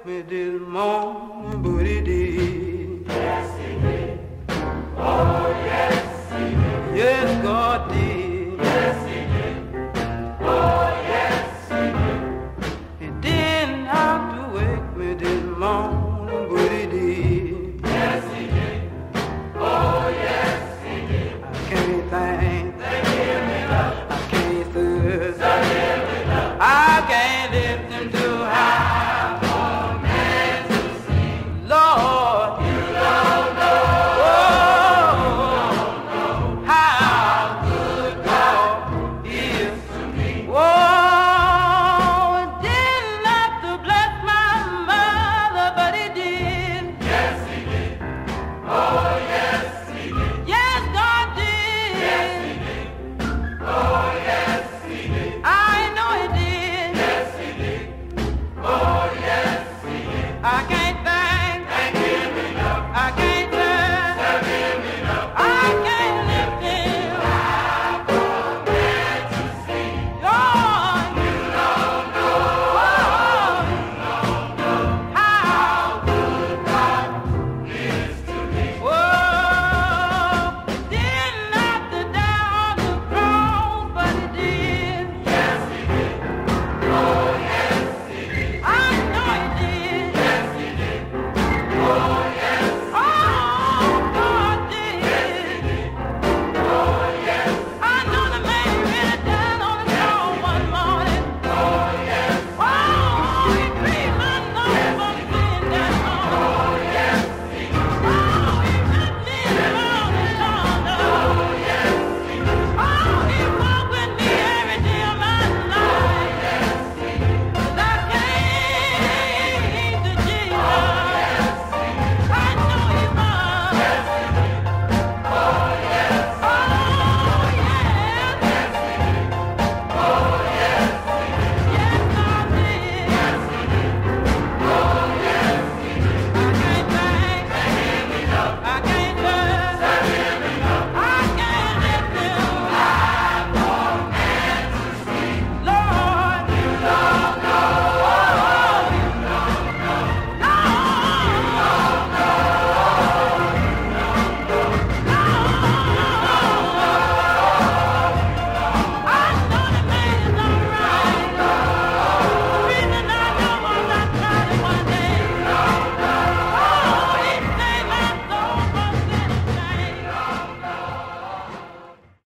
wake me this morning, but he did. Yes, he did. Oh, yes, he did. Yes, God did. Yes, he did. Oh, yes, he did. He didn't have to wake me this morning, but he did. Yes, he did. Oh, yes, he did. I can't think. They give it up. I can't thirst. They give it up. I can't live.